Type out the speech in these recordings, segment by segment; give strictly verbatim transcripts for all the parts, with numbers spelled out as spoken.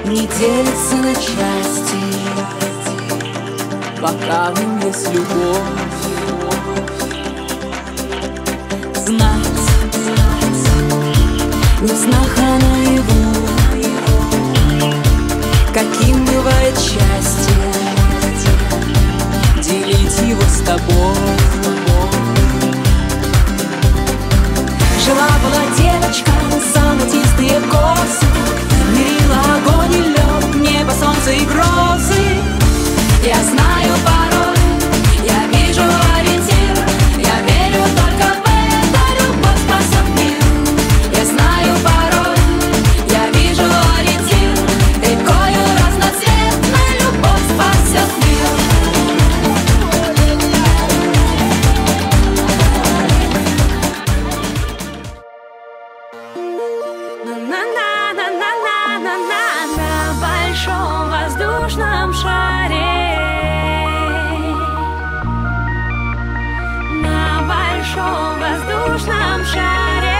не делится на части, пока в нем есть любовь. Знать, не в снах, а наяву, каким бывает счастье, делить его с тобой. Жила-была девочка, золотистые косы, мерила огонь и лед, небо, солнце и грозы. Я знаю пароль, я вижу ориентир, я верю только в это, любовь спасет мир. Я знаю пароль, я вижу ориентир, рекою разноцветной любовь спасет мир. На большом воздушном шаре, на большом воздушном шаре.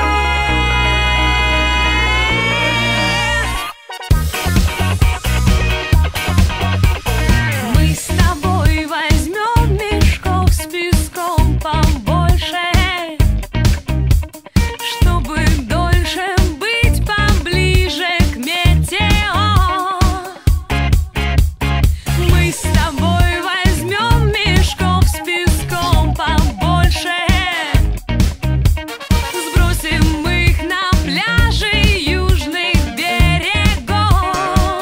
Мы с тобой возьмем мешков с песком побольше, чтобы дольше быть поближе к метео. Мы с тобой возьмем мешков с песком побольше, сбросим их на пляжи южных берегов.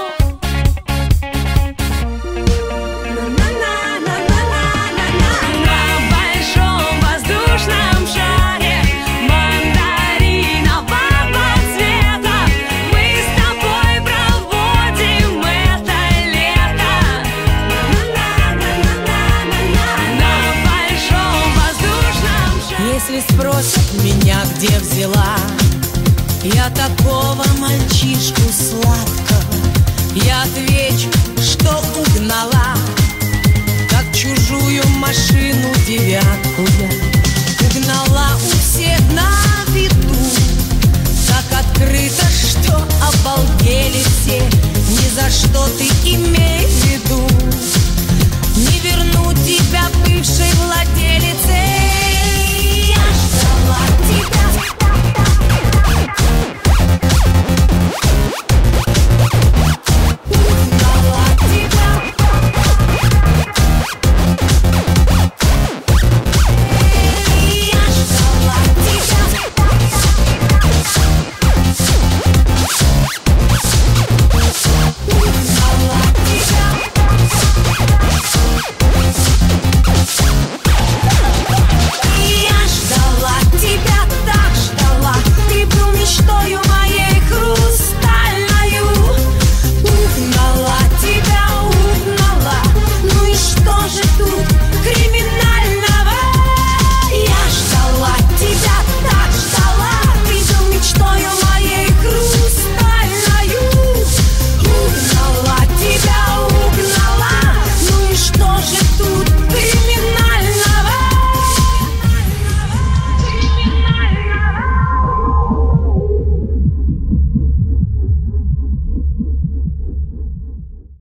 На большом воздушном шаре мандаринового цвета мы с тобой проводим это лето. На большом воздушном шаре. Если спросят меня, где взяла я такого мальчишку сладкого, я отвечу, что угнала, как чужую машину девятку я угнала у всех на виду, так открыто, что обалдели все. Ни за что ты имей в виду, не верну тебя бывшей владелице. Я ждала тебя.